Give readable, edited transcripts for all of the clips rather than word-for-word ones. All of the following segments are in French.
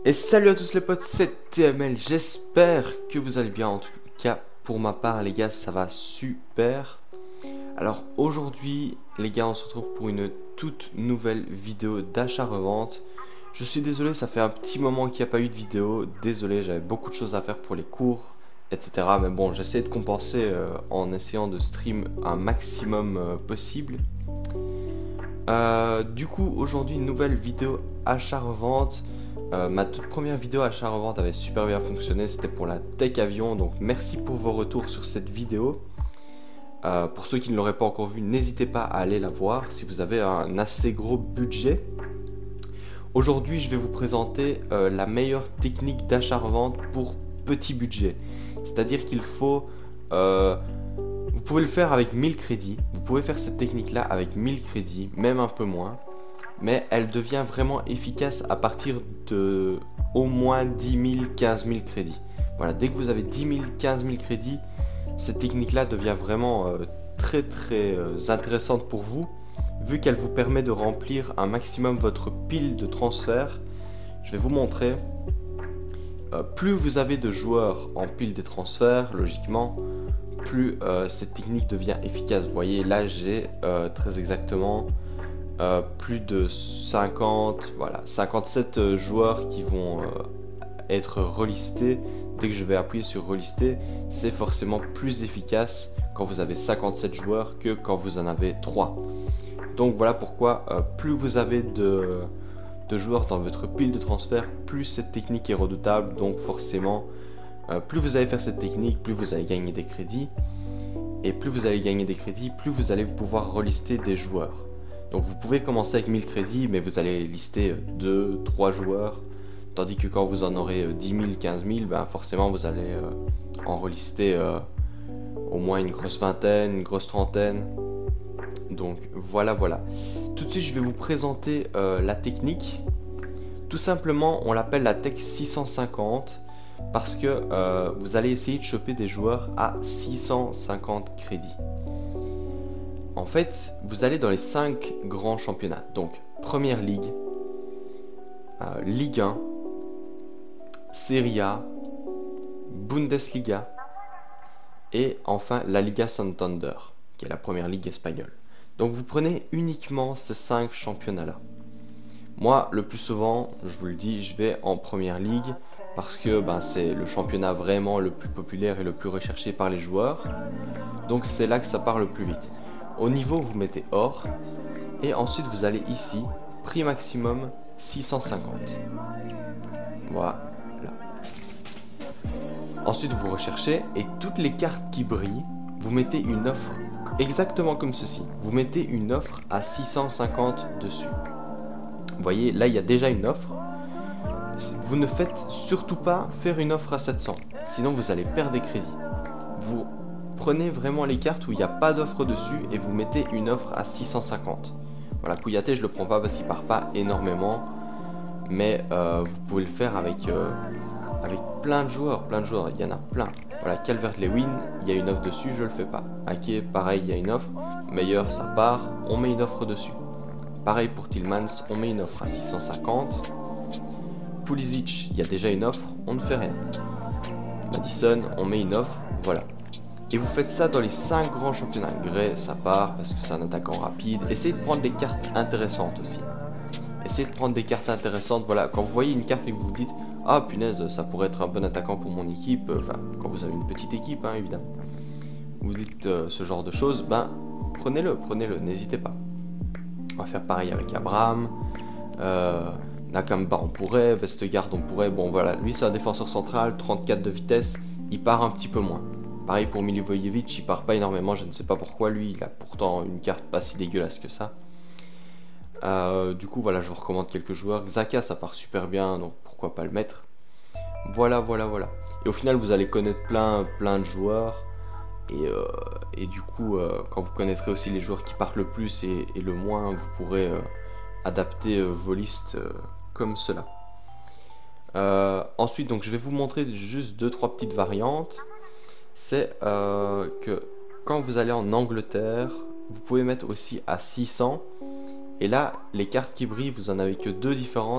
Et salut à tous les potes, c'est TML, j'espère que vous allez bien. En tout cas pour ma part les gars, ça va super. Alors aujourd'hui les gars, on se retrouve pour une toute nouvelle vidéo d'achat-revente. Je suis désolé, ça fait un petit moment qu'il n'y a pas eu de vidéo. Désolé, j'avais beaucoup de choses à faire pour les cours, etc. Mais bon, j'essaie de compenser en essayant de stream un maximum possible. Du coup, aujourd'hui, une nouvelle vidéo achat-revente. Ma toute première vidéo achat-revente avait super bien fonctionné, c'était pour la Tech Avion, donc merci pour vos retours sur cette vidéo. Pour ceux qui ne l'auraient pas encore vue, n'hésitez pas à aller la voir si vous avez un assez gros budget. Aujourd'hui, je vais vous présenter la meilleure technique d'achat-revente pour petit budget. C'est-à-dire qu'il faut... vous pouvez le faire avec 1000 crédits, vous pouvez faire cette technique-là avec 1000 crédits, même un peu moins. Mais elle devient vraiment efficace à partir de au moins 10 000, 15 000 crédits. Voilà, dès que vous avez 10 000, 15 000 crédits, cette technique-là devient vraiment très intéressante pour vous, vu qu'elle vous permet de remplir un maximum votre pile de transferts. Je vais vous montrer. Plus vous avez de joueurs en pile des transferts, logiquement, plus cette technique devient efficace. Vous voyez, là j'ai très exactement plus de 50, voilà, 57 joueurs qui vont être relistés. Dès que je vais appuyer sur relister, c'est forcément plus efficace quand vous avez 57 joueurs que quand vous en avez 3. Donc voilà pourquoi plus vous avez de joueurs dans votre pile de transfert, plus cette technique est redoutable. Donc forcément, plus vous allez faire cette technique, plus vous allez gagner des crédits. Et plus vous allez gagner des crédits, plus vous allez pouvoir relister des joueurs. Donc vous pouvez commencer avec 1000 crédits, mais vous allez lister 2, 3 joueurs. Tandis que quand vous en aurez 10 000, 15 000, ben forcément vous allez en relister au moins une grosse vingtaine, une grosse trentaine. Donc voilà. Tout de suite je vais vous présenter la technique. Tout simplement on l'appelle la tech 650. Parce que vous allez essayer de choper des joueurs à 650 crédits. En fait, vous allez dans les 5 grands championnats. Donc, Première Ligue, Ligue 1, Serie A, Bundesliga et enfin la Liga Santander, qui est la première ligue espagnole. Donc, vous prenez uniquement ces 5 championnats-là. Moi, le plus souvent, je vous le dis, je vais en Première Ligue parce que c'est le championnat vraiment le plus populaire et le plus recherché par les joueurs. Donc c'est là que ça part le plus vite. Au niveau, vous mettez or et ensuite vous allez ici, prix maximum 650. Voilà. Ensuite vous recherchez et toutes les cartes qui brillent, vous mettez une offre exactement comme ceci. Vous mettez une offre à 650 dessus. Vous voyez, là il y a déjà une offre. Vous ne faites surtout pas faire une offre à 700, sinon vous allez perdre des crédits. Vous prenez vraiment les cartes où il n'y a pas d'offre dessus et vous mettez une offre à 650. Voilà, Kouyaté je le prends pas parce qu'il part pas énormément, mais vous pouvez le faire avec plein de joueurs, il y en a plein. Voilà, Calvert-Lewin, il y a une offre dessus, je le fais pas. Ake, pareil, il y a une offre. Meilleur, ça part, on met une offre dessus. Pareil pour Tillmans, on met une offre à 650. Pulisic, il y a déjà une offre, on ne fait rien. Madison, on met une offre, voilà. Et vous faites ça dans les 5 grands championnats. Gray, ça part parce que c'est un attaquant rapide. Essayez de prendre des cartes intéressantes aussi. Essayez de prendre des cartes intéressantes. Voilà, quand vous voyez une carte et que vous vous dites « Ah punaise, ça pourrait être un bon attaquant pour mon équipe », enfin, quand vous avez une petite équipe, hein, évidemment. Vous dites ce genre de choses, prenez-le, n'hésitez pas. On va faire pareil avec Abraham. Nakamba on pourrait, Vestergaard on pourrait, bon voilà, lui c'est un défenseur central, 34 de vitesse, il part un petit peu moins. Pareil pour Milivojevic, il part pas énormément, je ne sais pas pourquoi, lui il a pourtant une carte pas si dégueulasse que ça. Du coup voilà, je vous recommande quelques joueurs. Xhaka ça part super bien, donc pourquoi pas le mettre. Voilà. Et au final vous allez connaître plein de joueurs. Et du coup, quand vous connaîtrez aussi les joueurs qui partent le plus et le moins, vous pourrez adapter vos listes comme cela. Ensuite, donc, je vais vous montrer juste 2-3 petites variantes. C'est que quand vous allez en Angleterre, vous pouvez mettre aussi à 600. Et là, les cartes qui brillent, vous en avez que 2 différentes.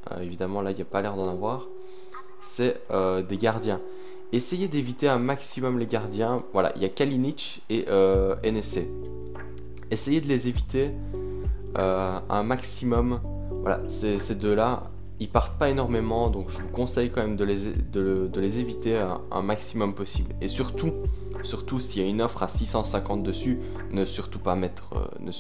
évidemment là il n'y a pas l'air d'en avoir, c'est des gardiens. Essayez d'éviter un maximum les gardiens. Voilà, il y a Kalinic et NSC. Essayez de les éviter un maximum. Voilà, ces deux-là, ils partent pas énormément, donc je vous conseille quand même de les éviter un maximum possible. Et surtout s'il y a une offre à 650 dessus, ne surtout pas mettre,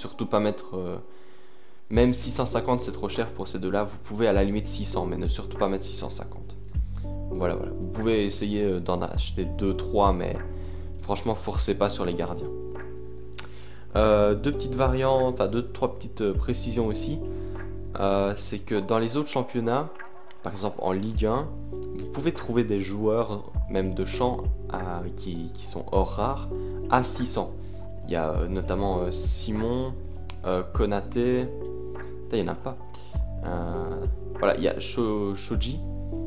même 650 c'est trop cher pour ces deux-là, vous pouvez à la limite 600, mais ne surtout pas mettre 650. Voilà, vous pouvez essayer d'en acheter 2-3, mais franchement, forcez pas sur les gardiens. Deux petites variantes, enfin 2-3 petites précisions aussi. C'est que dans les autres championnats, par exemple en Ligue 1, vous pouvez trouver des joueurs, même de champ, qui sont hors rares, à 600. Il y a notamment Simon, Konaté, il n'y en a pas. Voilà, il y a Shoji.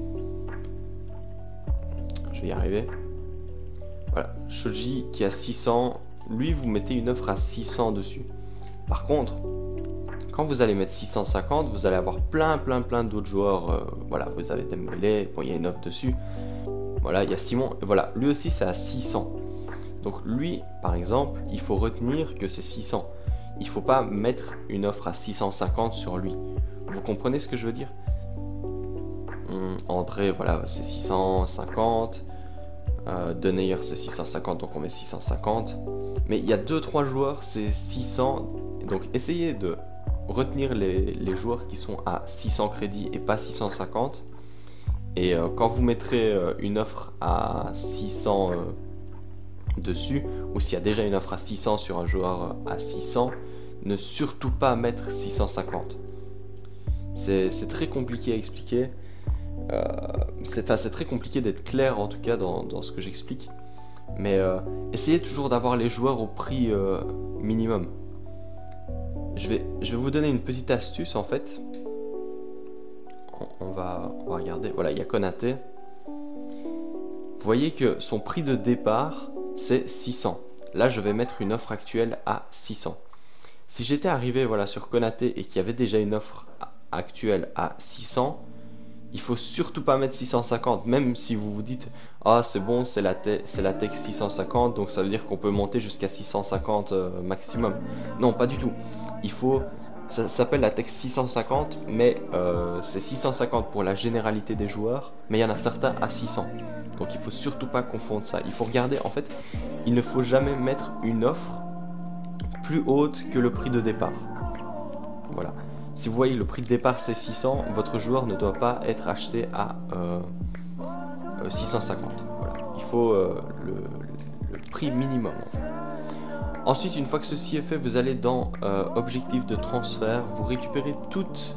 Je vais y arriver. Voilà, Shoji qui a 600. Lui, vous mettez une offre à 600 dessus. Par contre, quand vous allez mettre 650, vous allez avoir plein d'autres joueurs. Voilà, vous avez Dembélé, bon, il y a une offre dessus. Voilà, il y a Simon. Voilà, lui aussi, c'est à 600. Donc lui, par exemple, il faut retenir que c'est 600. Il faut pas mettre une offre à 650 sur lui. Vous comprenez ce que je veux dire? André, voilà, c'est 650. De Neuer, c'est 650, donc on met 650. Mais il y a 2-3 joueurs, c'est 600. Donc essayez de retenir les joueurs qui sont à 600 crédits et pas 650. Et quand vous mettrez une offre à 600 dessus, ou s'il y a déjà une offre à 600 sur un joueur à 600, ne surtout pas mettre 650. C'est très compliqué à expliquer. C'est très compliqué d'être clair en tout cas dans ce que j'explique. Mais essayez toujours d'avoir les joueurs au prix minimum. Je vais vous donner une petite astuce en fait. On va regarder. Voilà, il y a Konaté. Vous voyez que son prix de départ c'est 600. Là je vais mettre une offre actuelle à 600. Si j'étais arrivé voilà, sur Konaté et qu'il y avait déjà une offre actuelle à 600, il faut surtout pas mettre 650, même si vous vous dites ah c'est bon, c'est la tech 650, donc ça veut dire qu'on peut monter jusqu'à 650 maximum. Non, pas du tout. Il faut, ça s'appelle la tech 650, mais c'est 650 pour la généralité des joueurs, mais il y en a certains à 600. Donc il faut surtout pas confondre ça. Il faut regarder, en fait, il ne faut jamais mettre une offre plus haute que le prix de départ. Voilà. Si vous voyez le prix de départ c'est 600, votre joueur ne doit pas être acheté à 650. Voilà. Il faut le prix minimum. Ensuite, une fois que ceci est fait, vous allez dans objectif de transfert, vous récupérez tous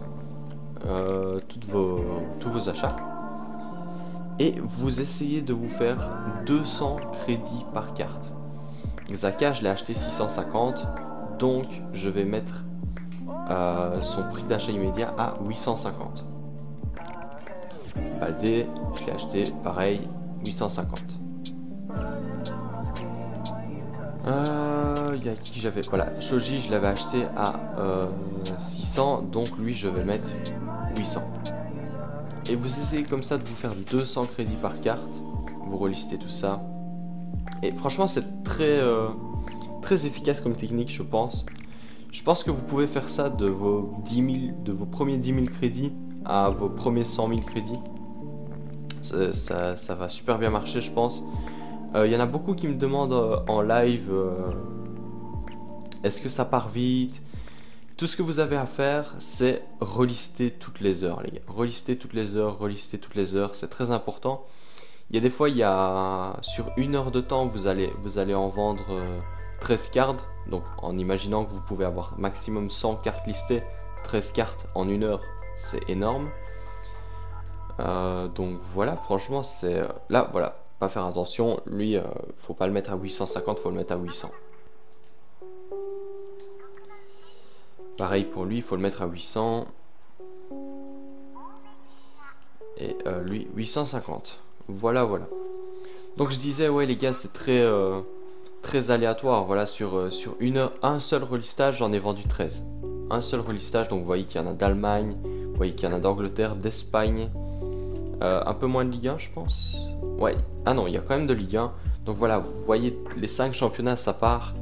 vos achats et vous essayez de vous faire 200 crédits par carte. Xhaka, je l'ai acheté 650, donc je vais mettre son prix d'achat immédiat à 850. Baldé, je l'ai acheté pareil 850. Il y a qui j'avais, voilà, Shoji je l'avais acheté à 600, donc lui je vais mettre 800. Et vous essayez comme ça de vous faire 200 crédits par carte, vous relistez tout ça. Et franchement c'est très efficace comme technique je pense. Je pense que vous pouvez faire ça de vos premiers 10 000 crédits à vos premiers 100 000 crédits. Ça va super bien marcher, je pense. Il y en a beaucoup qui me demandent en live est-ce que ça part vite? Tout ce que vous avez à faire, c'est relister toutes les heures, les gars. Relister toutes les heures, c'est très important. Il y a des fois, sur 1 heure de temps, vous allez en vendre 13 cartes, donc en imaginant que vous pouvez avoir maximum 100 cartes listées, 13 cartes en 1 heure, c'est énorme. Donc voilà, franchement, c'est là, voilà, pas faire attention, lui, faut pas le mettre à 850, faut le mettre à 800. Pareil pour lui, il faut le mettre à 800. Et lui, 850. Voilà. Donc je disais, ouais les gars, c'est très aléatoire. Voilà, sur un seul relistage, j'en ai vendu 13. Un seul relistage, donc vous voyez qu'il y en a d'Allemagne, vous voyez qu'il y en a d'Angleterre, d'Espagne, un peu moins de Ligue 1 je pense. Ouais, ah non, il y a quand même de Ligue 1. Donc voilà, vous voyez les 5 championnats ça part.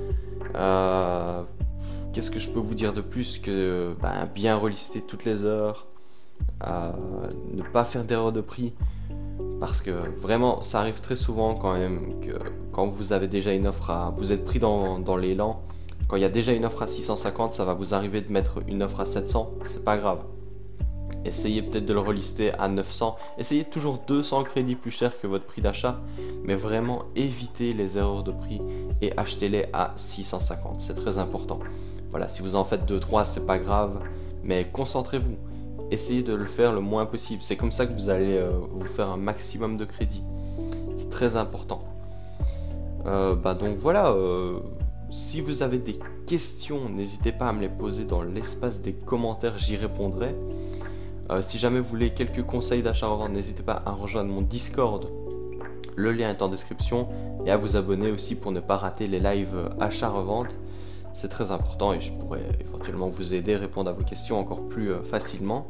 Qu'est-ce que je peux vous dire de plus que bien relister toutes les heures, ne pas faire d'erreur de prix, parce que vraiment ça arrive très souvent quand même que quand vous avez déjà une offre vous êtes pris dans l'élan, quand il y a déjà une offre à 650, ça va vous arriver de mettre une offre à 700, c'est pas grave. Essayez peut-être de le relister à 900, essayez toujours 200 crédits plus cher que votre prix d'achat, mais vraiment évitez les erreurs de prix et achetez-les à 650, c'est très important. Voilà, si vous en faites 2-3, c'est pas grave, mais concentrez-vous. Essayez de le faire le moins possible. C'est comme ça que vous allez vous faire un maximum de crédit. C'est très important. Donc voilà, si vous avez des questions, n'hésitez pas à me les poser dans l'espace des commentaires, j'y répondrai. Si jamais vous voulez quelques conseils d'achat-revente, n'hésitez pas à rejoindre mon Discord. Le lien est en description et à vous abonner aussi pour ne pas rater les lives achat-revente. C'est très important et je pourrais éventuellement vous aider, répondre à vos questions encore plus facilement.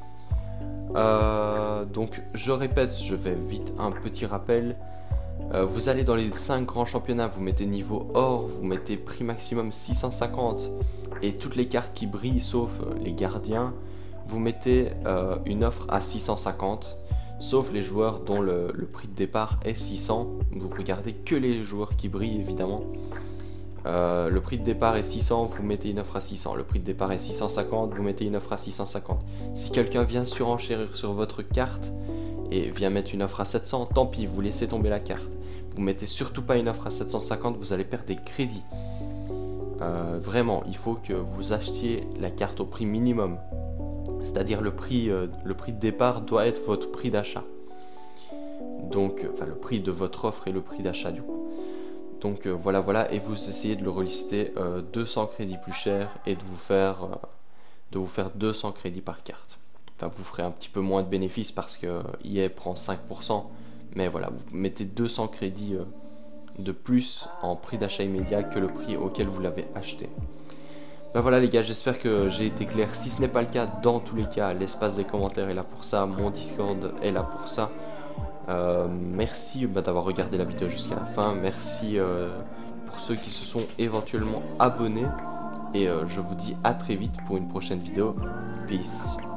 Donc je répète, je vais vite un petit rappel. Vous allez dans les 5 grands championnats, vous mettez niveau or, vous mettez prix maximum 650 et toutes les cartes qui brillent sauf les gardiens, vous mettez une offre à 650, sauf les joueurs dont le prix de départ est 600. Vous regardez que les joueurs qui brillent évidemment. Le prix de départ est 600, vous mettez une offre à 600. Le prix de départ est 650, vous mettez une offre à 650. Si quelqu'un vient surenchérir sur votre carte et vient mettre une offre à 700, tant pis, vous laissez tomber la carte. Vous mettez surtout pas une offre à 750, vous allez perdre des crédits. Vraiment, il faut que vous achetiez la carte au prix minimum. C'est-à-dire le prix de départ doit être votre prix d'achat. Donc, le prix de votre offre et le prix d'achat du coup. Donc voilà, et vous essayez de le relister 200 crédits plus cher et de vous faire 200 crédits par carte. Enfin, vous ferez un petit peu moins de bénéfices parce que EA prend 5%, mais voilà, vous mettez 200 crédits de plus en prix d'achat immédiat que le prix auquel vous l'avez acheté. Voilà les gars, j'espère que j'ai été clair. Si ce n'est pas le cas, dans tous les cas, l'espace des commentaires est là pour ça, mon Discord est là pour ça. Merci d'avoir regardé la vidéo jusqu'à la fin, merci pour ceux qui se sont éventuellement abonnés et je vous dis à très vite pour une prochaine vidéo. Peace.